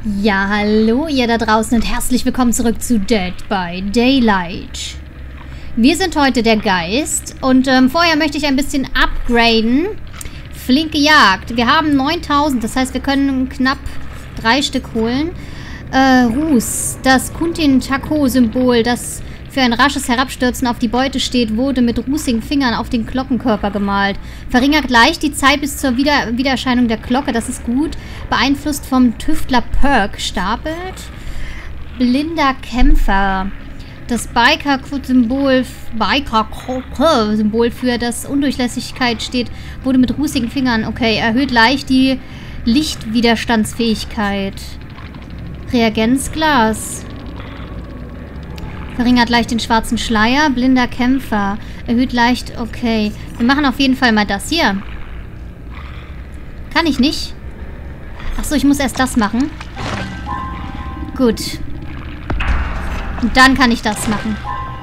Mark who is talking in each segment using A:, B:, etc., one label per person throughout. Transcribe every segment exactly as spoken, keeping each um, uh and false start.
A: Ja, hallo ihr da draußen und herzlich willkommen zurück zu Dead by Daylight. Wir sind heute der Geist und ähm, vorher möchte ich ein bisschen upgraden. Flinke Jagd. Wir haben neuntausend, das heißt wir können knapp drei Stück holen. Äh, Ruß, das Kuntin-Tako-Symbol, das für ein rasches Herabstürzen auf die Beute steht, wurde mit rußigen Fingern auf den Glockenkörper gemalt. Verringert leicht die Zeit bis zur Wieder Wiedererscheinung der Glocke, das ist gut. Beeinflusst vom Tüftler Perk stapelt. Blinder Kämpfer. Das Biker-Symbol Biker-Symbol für das Undurchlässigkeit steht, wurde mit rußigen Fingern, okay, erhöht leicht die Lichtwiderstandsfähigkeit. Reagenzglas. Verringert leicht den schwarzen Schleier. Blinder Kämpfer. Erhöht leicht, okay. Wir machen auf jeden Fall mal das hier. Kann ich nicht? Achso, ich muss erst das machen. Gut. Und dann kann ich das machen.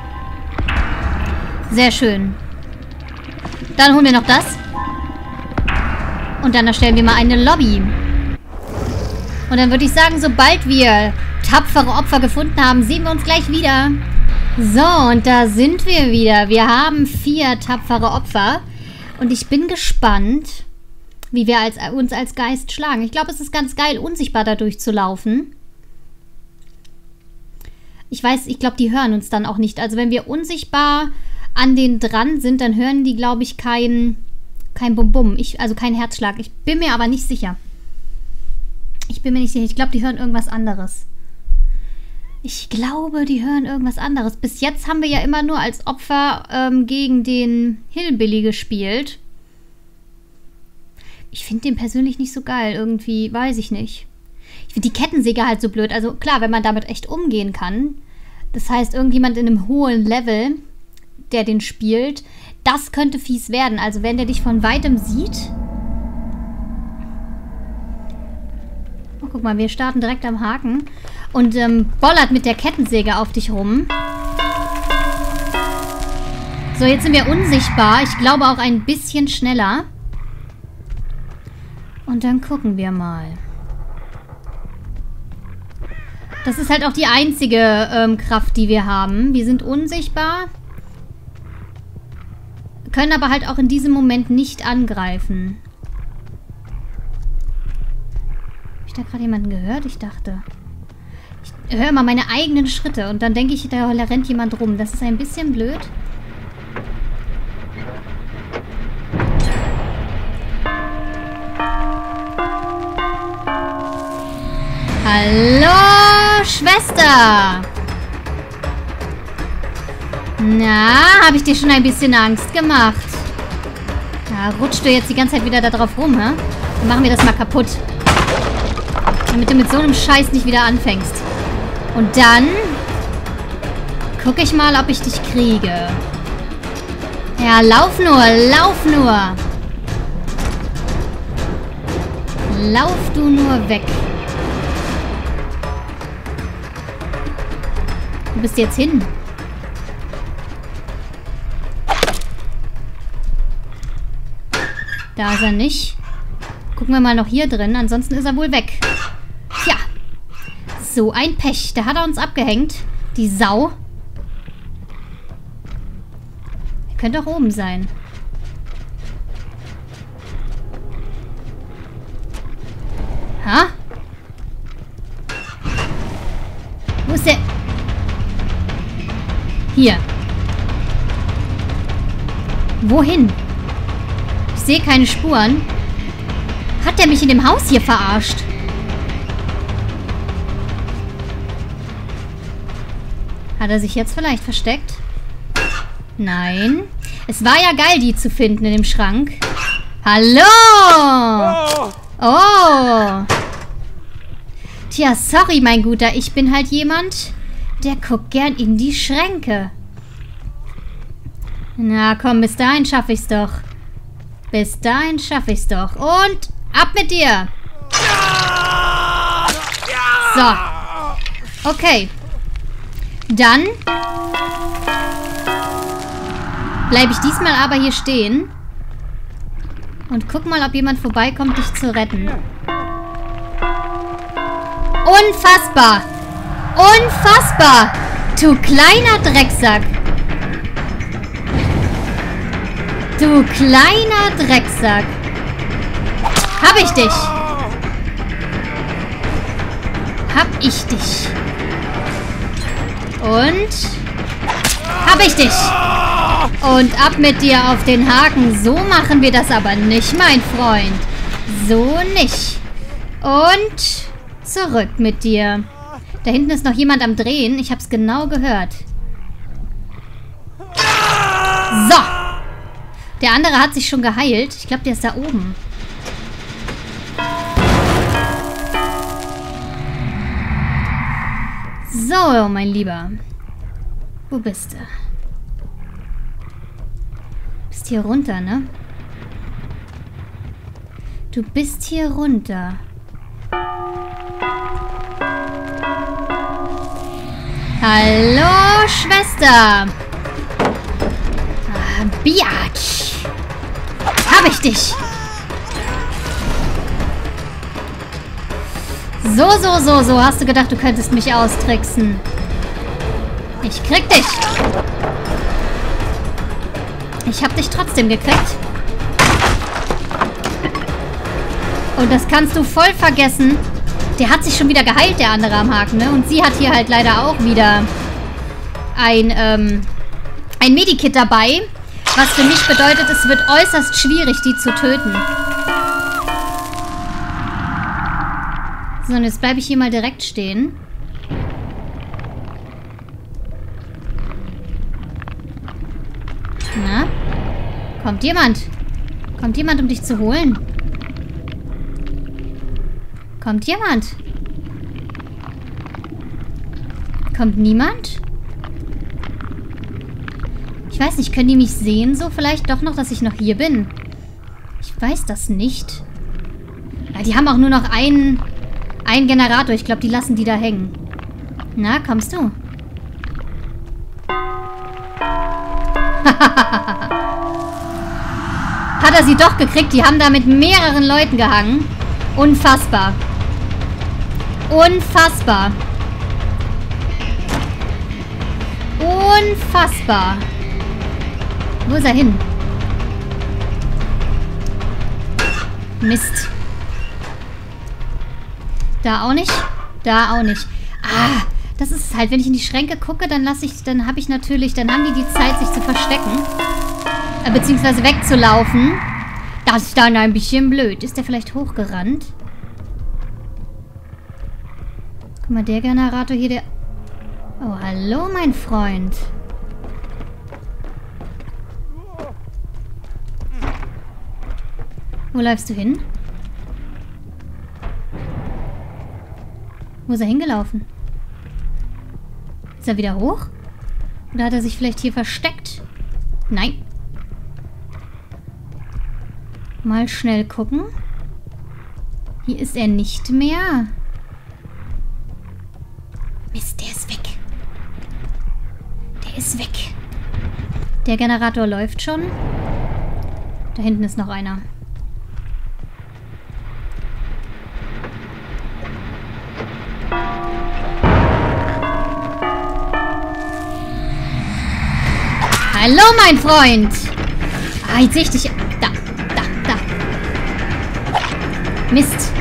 A: Sehr schön. Dann holen wir noch das. Und dann erstellen wir mal eine Lobby. Und dann würde ich sagen, sobald wir tapfere Opfer gefunden haben, sehen wir uns gleich wieder. So, und da sind wir wieder. Wir haben vier tapfere Opfer. Und ich bin gespannt, wie wir als, uns als Geist schlagen. Ich glaube, es ist ganz geil, unsichtbar da durchzulaufen. Ich weiß, ich glaube, die hören uns dann auch nicht. Also wenn wir unsichtbar an denen dran sind, dann hören die, glaube ich, kein, kein Bum-Bum. Ich, also kein Herzschlag. Ich bin mir aber nicht sicher. Ich bin mir nicht sicher. Ich glaube, die hören irgendwas anderes. Ich glaube, die hören irgendwas anderes. Bis jetzt haben wir ja immer nur als Opfer ähm, gegen den Hillbilly gespielt. Ich finde den persönlich nicht so geil. Irgendwie, weiß ich nicht. Ich finde die Kettensäge halt so blöd. Also klar, wenn man damit echt umgehen kann. Das heißt, irgendjemand in einem hohen Level, der den spielt, das könnte fies werden. Also wenn der dich von Weitem sieht. Oh, guck mal, wir starten direkt am Haken. Und ähm, bollert mit der Kettensäge auf dich rum. So, jetzt sind wir unsichtbar. Ich glaube auch ein bisschen schneller. Und dann gucken wir mal. Das ist halt auch die einzige ähm, Kraft, die wir haben. Wir sind unsichtbar. Können aber halt auch in diesem Moment nicht angreifen. Habe ich da gerade jemanden gehört? Ich dachte... Ich höre immer meine eigenen Schritte und dann denke ich, da rennt jemand rum. Das ist ein bisschen blöd. Hallo, Schwester! Na, habe ich dir schon ein bisschen Angst gemacht? Ja, rutschst du jetzt die ganze Zeit wieder da drauf rum, hä? Dann machen wir das mal kaputt. Damit du mit so einem Scheiß nicht wieder anfängst. Und dann gucke ich mal, ob ich dich kriege. Ja, lauf nur, lauf nur. Lauf du nur weg. Du bist jetzt hin. Da ist er nicht. Gucken wir mal noch hier drin, ansonsten ist er wohl weg. Tja. So, ein Pech. Da hat er uns abgehängt. Die Sau. Er könnte auch oben sein. Ha? Wo ist der? Hier. Wohin? Ich sehe keine Spuren. Hat der mich in dem Haus hier verarscht? Hat er sich jetzt vielleicht versteckt? Nein. Es war ja geil, die zu finden in dem Schrank. Hallo! Oh! Tja, sorry, mein Guter. Ich bin halt jemand, der guckt gern in die Schränke. Na komm, bis dahin schaffe ich's doch. Bis dahin schaffe ich's doch. Und ab mit dir! So. Okay. Dann bleibe ich diesmal aber hier stehen und guck mal, ob jemand vorbeikommt, dich zu retten. Unfassbar. Unfassbar. Du kleiner Drecksack. Du kleiner Drecksack. Hab ich dich. Hab ich dich. Und hab ich dich. Und ab mit dir auf den Haken. So machen wir das aber nicht, mein Freund. So nicht. Und zurück mit dir. Da hinten ist noch jemand am Drehen. Ich hab's genau gehört. So. Der andere hat sich schon geheilt. Ich glaube, der ist da oben. So, mein Lieber. Wo bist du? Bist hier runter, ne? Du bist hier runter. Hallo, Schwester. Ah, Biatch. Hab ich dich. So, so, so, so. Hast du gedacht, du könntest mich austricksen? Ich krieg dich. Ich hab dich trotzdem gekriegt. Und das kannst du voll vergessen. Der hat sich schon wieder geheilt, der andere am Haken, ne? Und sie hat hier halt leider auch wieder ein, ähm, ein Medikit dabei. Was für mich bedeutet, es wird äußerst schwierig, die zu töten. So, und jetzt bleibe ich hier mal direkt stehen. Na? Kommt jemand? Kommt jemand, um dich zu holen? Kommt jemand? Kommt niemand? Ich weiß nicht, können die mich sehen so? Vielleicht doch noch, dass ich noch hier bin. Ich weiß das nicht. Ja, die haben auch nur noch einen, einen Generator. Ich glaube, die lassen die da hängen. Na, kommst du? Hat er sie doch gekriegt? Die haben da mit mehreren Leuten gehangen. Unfassbar. Unfassbar. Unfassbar. Wo ist er hin? Mist. Da auch nicht. Da auch nicht. Ah, das ist halt, wenn ich in die Schränke gucke, dann lasse ich, dann habe ich natürlich, dann haben die die Zeit, sich zu verstecken. Äh, beziehungsweise wegzulaufen. Das ist dann ein bisschen blöd. Ist der vielleicht hochgerannt? Guck mal, der Generator hier, der... Oh, hallo, mein Freund. Wo läufst du hin? Wo ist er hingelaufen? Ist er wieder hoch? Oder hat er sich vielleicht hier versteckt? Nein. Mal schnell gucken. Hier ist er nicht mehr. Mist, der ist weg. Der ist weg. Der Generator läuft schon. Da hinten ist noch einer. Hallo, mein Freund. Ah, jetzt sehe ich dich. Da, da, da. Mist.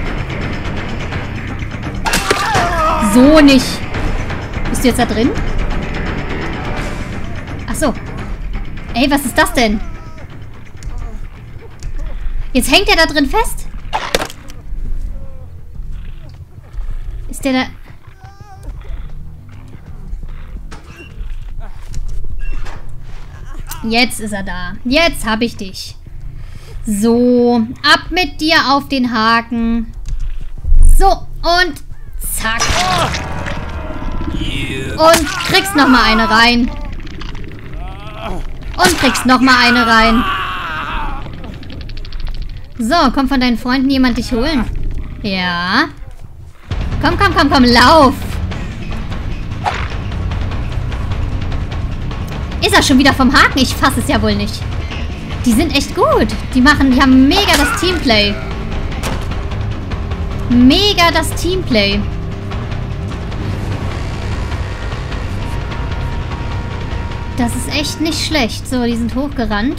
A: So nicht. Bist du jetzt da drin? Ach so. Ey, was ist das denn? Jetzt hängt er da drin fest? Ist der da... Jetzt ist er da. Jetzt habe ich dich. So, ab mit dir auf den Haken. So, und zack. Und kriegst noch mal eine rein. Und kriegst noch mal eine rein. So, kommt von deinen Freunden jemand dich holen? Ja. Komm, komm, komm, komm, lauf. Ist er schon wieder vom Haken? Ich fasse es ja wohl nicht. Die sind echt gut. Die machen, die haben mega das Teamplay. Mega das Teamplay. Das ist echt nicht schlecht. So, die sind hochgerannt.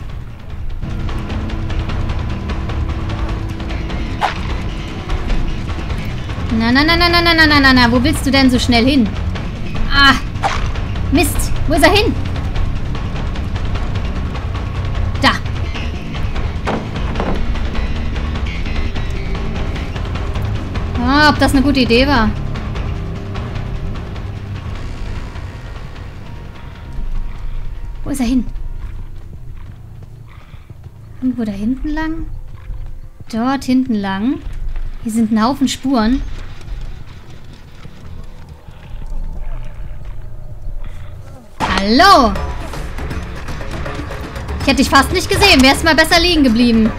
A: Na, na, na, na, na, na, na, na, na, na. Wo willst du denn so schnell hin? Ah. Mist. Wo ist er hin? Da. Ah, ob das eine gute Idee war. Wo ist er hin? Irgendwo da hinten lang? Dort hinten lang. Hier sind ein Haufen Spuren. Hallo! Ich hätte dich fast nicht gesehen. Wärst mal besser liegen geblieben.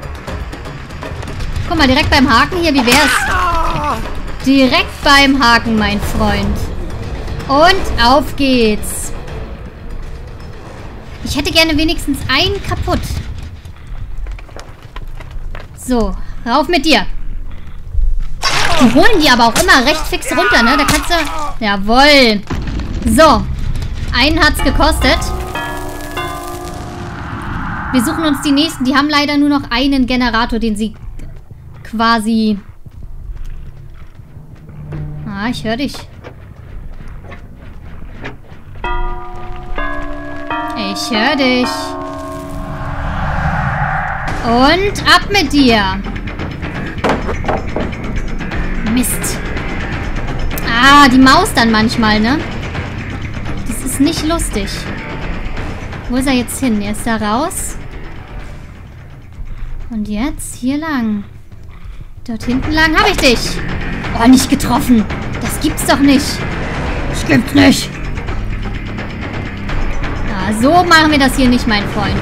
A: Guck mal, direkt beim Haken hier. Wie wär's? Direkt beim Haken, mein Freund. Und auf geht's. Ich hätte gerne wenigstens einen kaputt. So, rauf mit dir. Die holen die aber auch immer recht fix runter, ne? Da kannst du... Jawohl. So. Einen hat's gekostet. Wir suchen uns die nächsten. Die haben leider nur noch einen Generator, den sie quasi... Ah, ich höre dich. Ich höre dich. Und ab mit dir. Mist. Ah, die Maus dann manchmal, ne? Das ist nicht lustig. Wo ist er jetzt hin? Er ist da raus. Und jetzt hier lang. Dort hinten lang habe ich dich. Oh, nicht getroffen. Das gibt's doch nicht. Das gibt's nicht. Ah, so machen wir das hier nicht, mein Freund.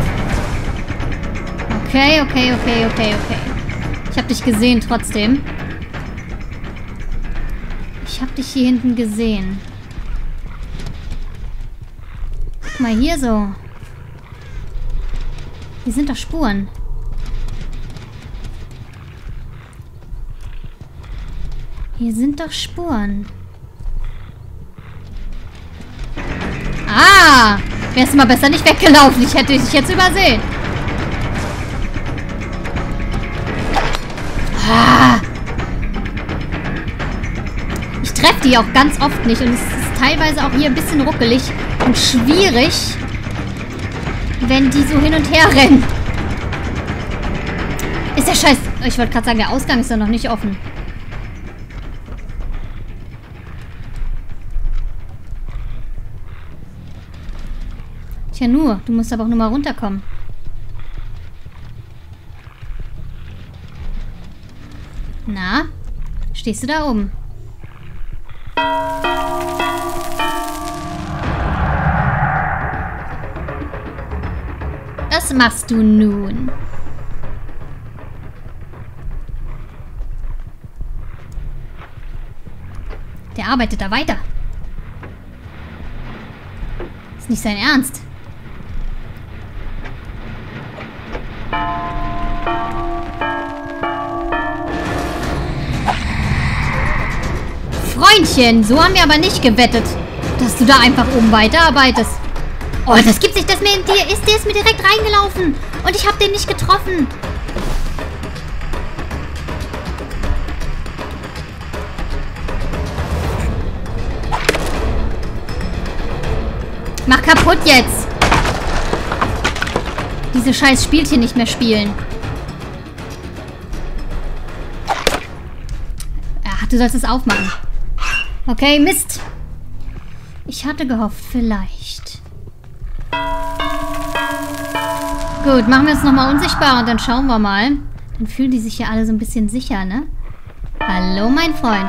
A: Okay, okay, okay, okay, okay. Ich habe dich gesehen trotzdem. Ich habe dich hier hinten gesehen. Guck mal hier so. Hier sind doch Spuren. Hier sind doch Spuren. Ah! Wärst du mal besser nicht weggelaufen. Ich hätte dich jetzt übersehen. Ah! Ich treffe die auch ganz oft nicht. Und es ist teilweise auch hier ein bisschen ruckelig und schwierig, wenn die so hin und her rennen. Ist der Scheiß... Ich wollte gerade sagen, der Ausgang ist doch noch nicht offen. Tja, nur. Du musst aber auch nur mal runterkommen. Na? Stehst du da oben? Was machst du nun? Der arbeitet da weiter. Ist nicht sein Ernst. Freundchen, so haben wir aber nicht gewettet, dass du da einfach oben weiterarbeitest. Oh, das gibt's nicht, dass mir in dir ist. Der ist mir direkt reingelaufen. Und ich habe den nicht getroffen. Mach kaputt jetzt. Diese scheiß Spielchen nicht mehr spielen. Ach, du sollst es aufmachen. Okay, Mist. Ich hatte gehofft, vielleicht. Gut, machen wir uns nochmal unsichtbar und dann schauen wir mal. Dann fühlen die sich ja alle so ein bisschen sicher, ne? Hallo, mein Freund.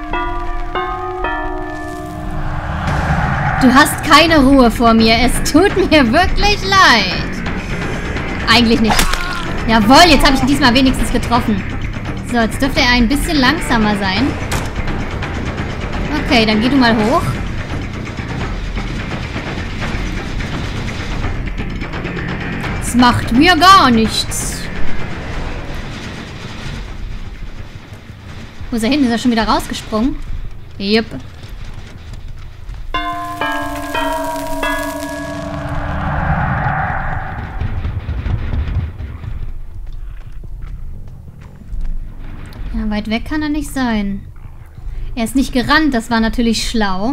A: Du hast keine Ruhe vor mir. Es tut mir wirklich leid. Eigentlich nicht. Jawohl, jetzt habe ich ihn diesmal wenigstens getroffen. So, jetzt dürfte er ein bisschen langsamer sein. Okay, dann geh du mal hoch. Das macht mir gar nichts. Wo ist er hin? Ist er schon wieder rausgesprungen? Jupp. Ja, weit weg kann er nicht sein. Er ist nicht gerannt, das war natürlich schlau.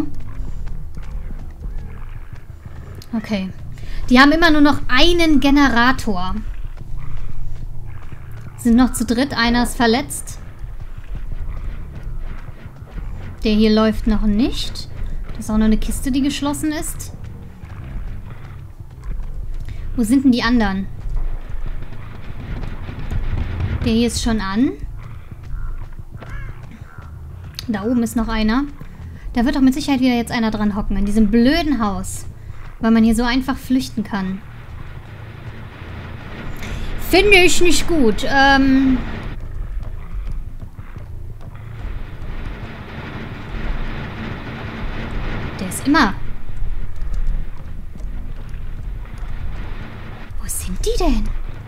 A: Okay. Die haben immer nur noch einen Generator. Sind noch zu dritt, einer ist verletzt. Der hier läuft noch nicht. Das ist auch noch eine Kiste, die geschlossen ist. Wo sind denn die anderen? Der hier ist schon an. Da oben ist noch einer. Da wird doch mit Sicherheit wieder jetzt einer dran hocken. In diesem blöden Haus. Weil man hier so einfach flüchten kann. Finde ich nicht gut. Ähm... Der ist immer... Wo sind die denn?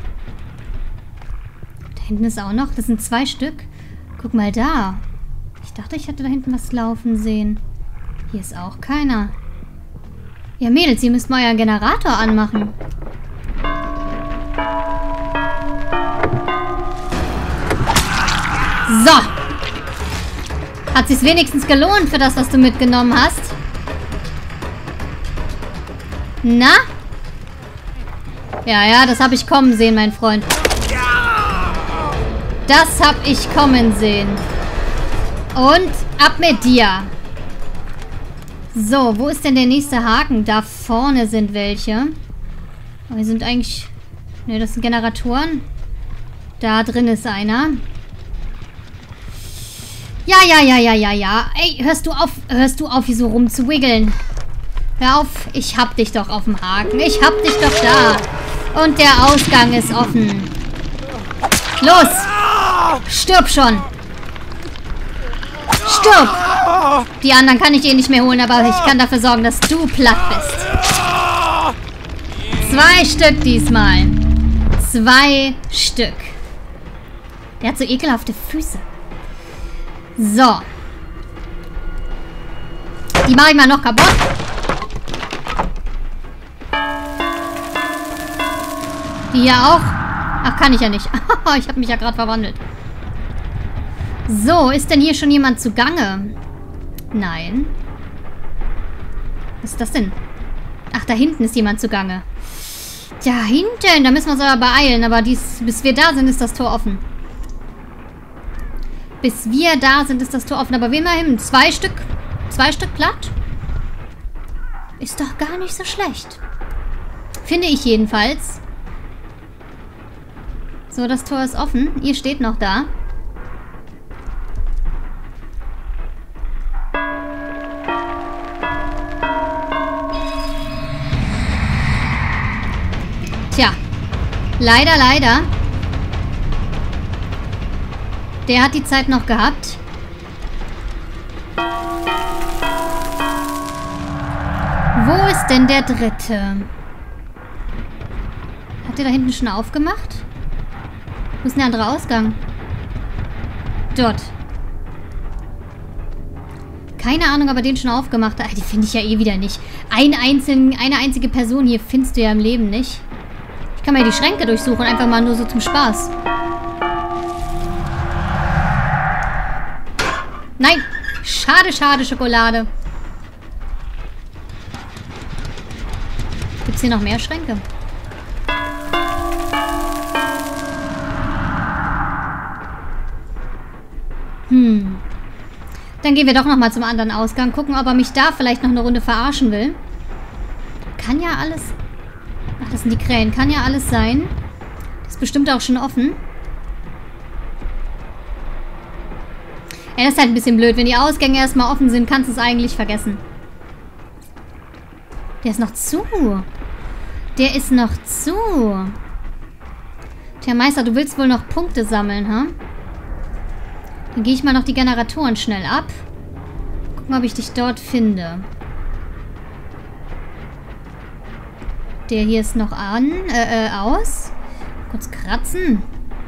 A: Da hinten ist auch noch. Das sind zwei Stück. Guck mal da. Ich dachte, ich hätte da hinten was laufen sehen. Hier ist auch keiner. Ja, Mädels, ihr müsst mal euren Generator anmachen. So. Hat sich's wenigstens gelohnt für das, was du mitgenommen hast? Na? Ja, ja, das habe ich kommen sehen, mein Freund. Das habe ich kommen sehen. Und ab mit dir. So, wo ist denn der nächste Haken? Da vorne sind welche. Aber wir sind eigentlich... Ne, das sind Generatoren. Da drin ist einer. Ja, ja, ja, ja, ja, ja. Ey, hörst du auf, hörst du auf, hier so rumzuwiggeln? Hör auf, ich hab dich doch auf dem Haken. Ich hab dich doch da. Und der Ausgang ist offen. Los! Stirb schon! Stirb! Die anderen kann ich eh nicht mehr holen, aber ich kann dafür sorgen, dass du platt bist. Zwei Stück diesmal. Zwei Stück. Der hat so ekelhafte Füße. So. Die mache ich mal noch kaputt. Die hier auch. Ach, kann ich ja nicht. Ich habe mich ja gerade verwandelt. So, ist denn hier schon jemand zugange? Nein. Was ist das denn? Ach, da hinten ist jemand zugange. Da hinten, da müssen wir uns aber beeilen. Aber dies, bis wir da sind, ist das Tor offen. Bis wir da sind, ist das Tor offen. Aber immerhin, zwei Stück, zwei Stück platt. Ist doch gar nicht so schlecht. Finde ich jedenfalls. So, das Tor ist offen. Ihr steht noch da. Tja, leider, leider. Der hat die Zeit noch gehabt. Wo ist denn der dritte? Hat der da hinten schon aufgemacht? Wo ist denn der andere Ausgang? Dort. Keine Ahnung, ob er den schon aufgemacht hat. Die finde ich ja eh wieder nicht. Ein einzelnen, eine einzige Person hier findest du ja im Leben nicht. Ich kann mal die Schränke durchsuchen, einfach mal nur so zum Spaß. Nein! Schade, schade, Schokolade. Gibt es hier noch mehr Schränke? Hm. Dann gehen wir doch nochmal zum anderen Ausgang. Gucken, ob er mich da vielleicht noch eine Runde verarschen will. Kann ja alles... Ach, das sind die Krähen. Kann ja alles sein. Das ist bestimmt auch schon offen. Ja, das ist halt ein bisschen blöd. Wenn die Ausgänge erstmal offen sind, kannst du es eigentlich vergessen. Der ist noch zu. Der ist noch zu. Tja, Meister, du willst wohl noch Punkte sammeln, ha? Dann gehe ich mal noch die Generatoren schnell ab. Gucken, ob ich dich dort finde. Der hier ist noch an, äh, äh, aus. Kurz kratzen.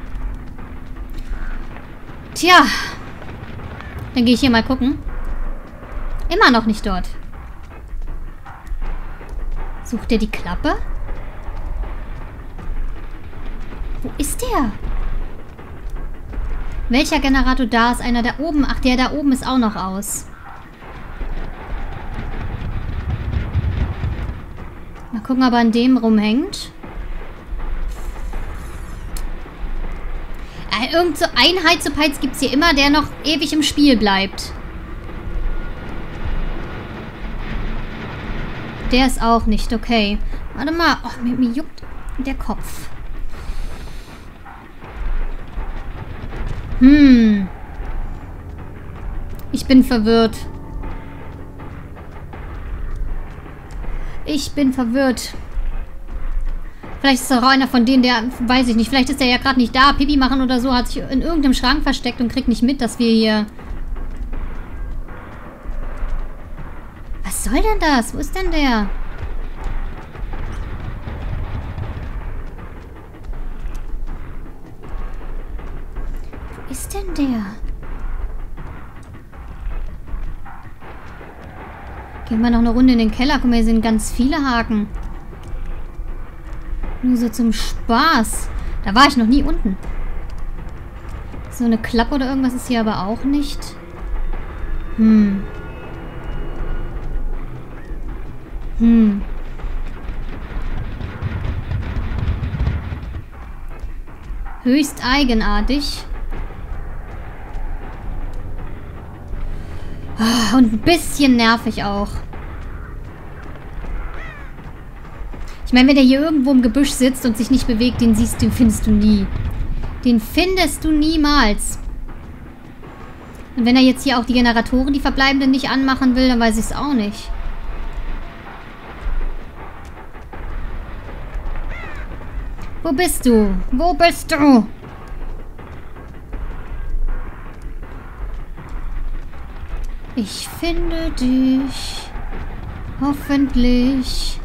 A: Tja. Dann gehe ich hier mal gucken. Immer noch nicht dort. Sucht er die Klappe? Wo ist der? Welcher Generator da ist? Einer da oben? Ach, der da oben ist auch noch aus. Mal gucken, ob er an dem rumhängt. Äh, irgend so ein Heizupeiz gibt es hier immer, der noch ewig im Spiel bleibt. Der ist auch nicht, okay. Warte mal. Oh, mir, mir juckt der Kopf. Hm. Ich bin verwirrt. Ich bin verwirrt. Vielleicht ist auch einer von denen, der, weiß ich nicht, vielleicht ist der ja gerade nicht da, Pipi machen oder so, hat sich in irgendeinem Schrank versteckt und kriegt nicht mit, dass wir hier... Was soll denn das? Wo ist denn der? Wo ist denn der? Gehen wir noch eine Runde in den Keller. Guck mal, hier sind ganz viele Haken. Nur so zum Spaß. Da war ich noch nie unten. So eine Klappe oder irgendwas ist hier aber auch nicht. Hm. Hm. Höchst eigenartig. Oh, und ein bisschen nervig auch. Ich meine, wenn der hier irgendwo im Gebüsch sitzt und sich nicht bewegt, den siehst du, den findest du nie. Den findest du niemals. Und wenn er jetzt hier auch die Generatoren, die verbleibenden, nicht anmachen will, dann weiß ich es auch nicht. Wo bist du? Wo bist du? Ich finde dich. Hoffentlich.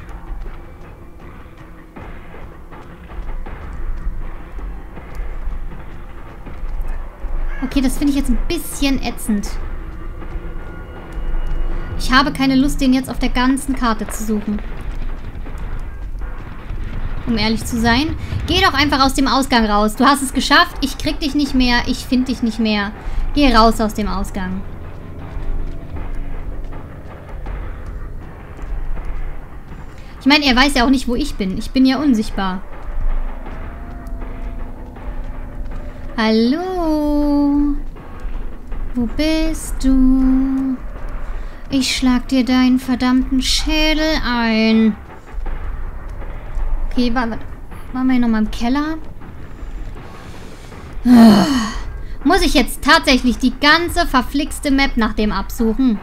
A: Okay, das finde ich jetzt ein bisschen ätzend. Ich habe keine Lust, den jetzt auf der ganzen Karte zu suchen. Um ehrlich zu sein. Geh doch einfach aus dem Ausgang raus. Du hast es geschafft. Ich krieg dich nicht mehr. Ich finde dich nicht mehr. Geh raus aus dem Ausgang. Ich meine, er weiß ja auch nicht, wo ich bin. Ich bin ja unsichtbar. Hallo? Wo bist du? Ich schlag dir deinen verdammten Schädel ein. Okay, waren wir, waren wir hier nochmal im Keller? Muss ich jetzt tatsächlich die ganze verflixte Map nach dem absuchen?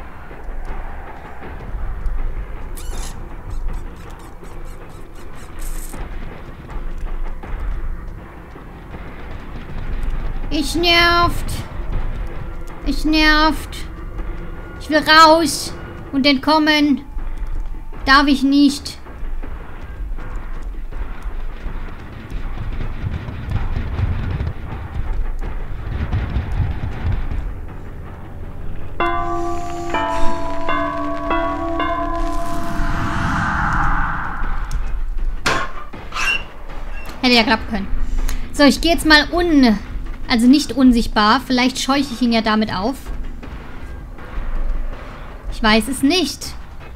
A: Ich nervt. Ich nervt. Ich will raus und entkommen. Darf ich nicht. Hätte ja klappen können. So, ich gehe jetzt mal un... Also nicht unsichtbar. Vielleicht scheuche ich ihn ja damit auf. Ich weiß es nicht.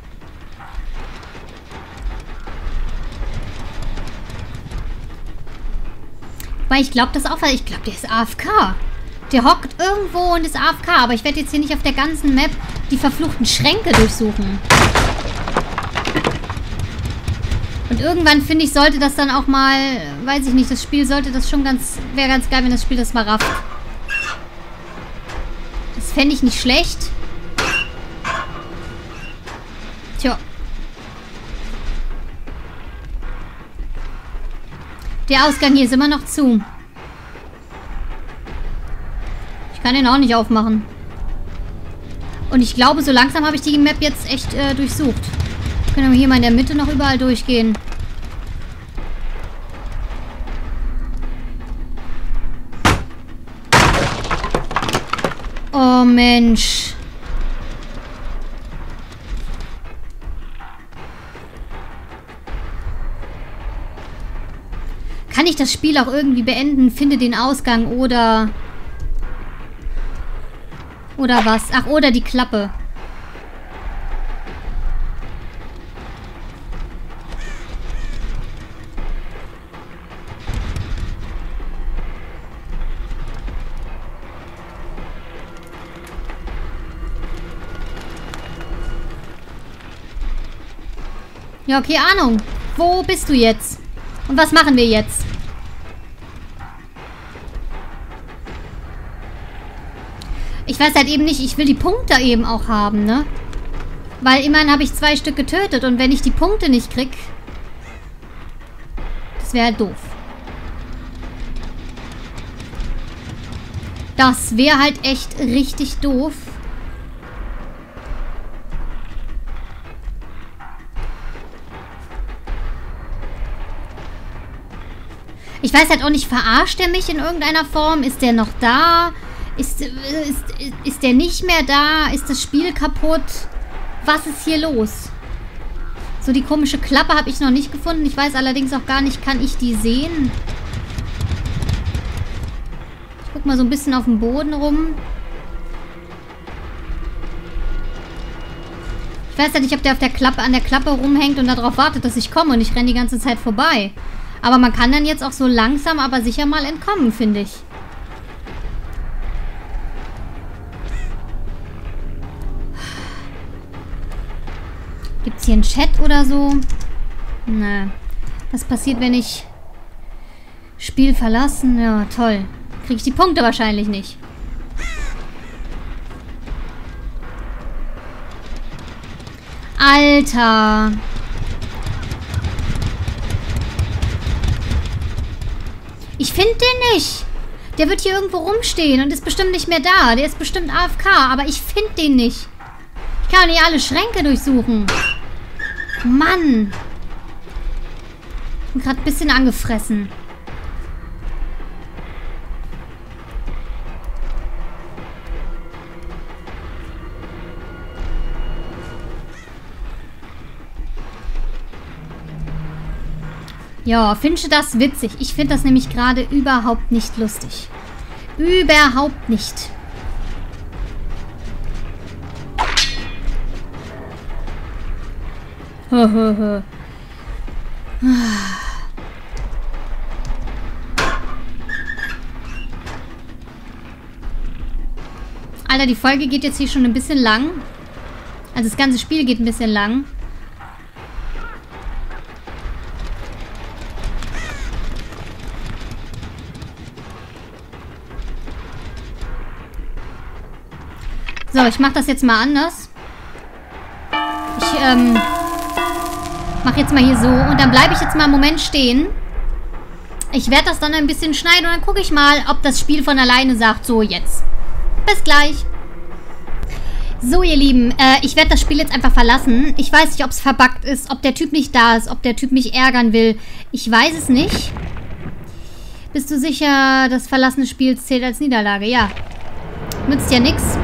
A: Weil ich glaube das auch, weil ich glaube, der ist A F K. Der hockt irgendwo und ist A F K. Aber ich werde jetzt hier nicht auf der ganzen Map die verfluchten Schränke durchsuchen. Und irgendwann, finde ich, sollte das dann auch mal, weiß ich nicht, das Spiel sollte das schon ganz, wäre ganz geil, wenn das Spiel das mal rafft. Das fände ich nicht schlecht. Tja. Der Ausgang hier ist immer noch zu. Ich kann den auch nicht aufmachen. Und ich glaube, so langsam habe ich die Map jetzt echt äh, durchsucht. Können wir hier mal in der Mitte noch überall durchgehen. Oh Mensch. Kann ich das Spiel auch irgendwie beenden? Finde den Ausgang oder Oder was? Ach, oder die Klappe. Ja, okay, Ahnung. Wo bist du jetzt? Und was machen wir jetzt? Ich weiß halt eben nicht, ich will die Punkte eben auch haben, ne? Weil immerhin habe ich zwei Stück getötet und wenn ich die Punkte nicht krieg, das wäre halt doof. Das wäre halt echt richtig doof. Ich weiß halt auch nicht, verarscht er mich in irgendeiner Form? Ist der noch da? Ist, ist, ist der nicht mehr da? Ist das Spiel kaputt? Was ist hier los? So, die komische Klappe habe ich noch nicht gefunden. Ich weiß allerdings auch gar nicht, kann ich die sehen? Ich guck mal so ein bisschen auf dem Boden rum. Ich weiß ja nicht, ob der auf der Klappe, an der Klappe rumhängt und darauf wartet, dass ich komme und ich renne die ganze Zeit vorbei. Aber man kann dann jetzt auch so langsam, aber sicher mal entkommen, finde ich. Gibt es hier einen Chat oder so? Na, was passiert, wenn ich Spiel verlassen? Ja, toll. Kriege ich die Punkte wahrscheinlich nicht. Alter. Ich finde den nicht. Der wird hier irgendwo rumstehen und ist bestimmt nicht mehr da. Der ist bestimmt A F K, aber ich finde den nicht. Ich kann nicht alle Schränke durchsuchen. Mann. Ich bin gerade ein bisschen angefressen. Ja, findest du das witzig? Ich finde das nämlich gerade überhaupt nicht lustig. Überhaupt nicht. Alter, die Folge geht jetzt hier schon ein bisschen lang. Also das ganze Spiel geht ein bisschen lang. So, ich mache das jetzt mal anders. Ich, ähm, mache jetzt mal hier so. Und dann bleibe ich jetzt mal einen Moment stehen. Ich werde das dann ein bisschen schneiden und dann gucke ich mal, ob das Spiel von alleine sagt, so jetzt. Bis gleich. So, ihr Lieben, äh, ich werde das Spiel jetzt einfach verlassen. Ich weiß nicht, ob es verbuggt ist, ob der Typ nicht da ist, ob der Typ mich ärgern will. Ich weiß es nicht. Bist du sicher, das Verlassen des Spiels zählt als Niederlage? Ja. Nützt ja nichts.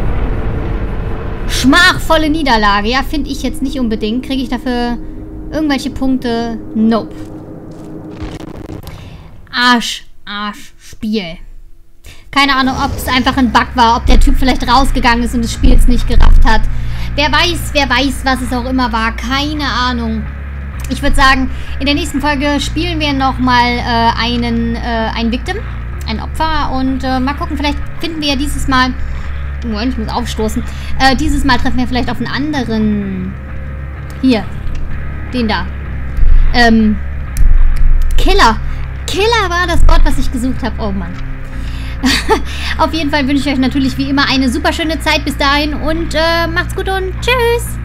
A: Schmachvolle Niederlage. Ja, finde ich jetzt nicht unbedingt. Kriege ich dafür irgendwelche Punkte? Nope. Arsch, Arsch, Spiel. Keine Ahnung, ob es einfach ein Bug war, ob der Typ vielleicht rausgegangen ist und das Spiel es nicht gerafft hat. Wer weiß, wer weiß, was es auch immer war. Keine Ahnung. Ich würde sagen, in der nächsten Folge spielen wir nochmal äh, einen, äh, ein Victim, ein Opfer. Und äh, mal gucken, vielleicht finden wir ja dieses Mal... Moment, ich muss aufstoßen. Äh, dieses Mal treffen wir vielleicht auf einen anderen... Hier. Den da. Ähm... Killer. Killer war das Wort, was ich gesucht habe. Oh Mann. Auf jeden Fall wünsche ich euch natürlich wie immer eine super schöne Zeit bis dahin und äh, macht's gut und tschüss.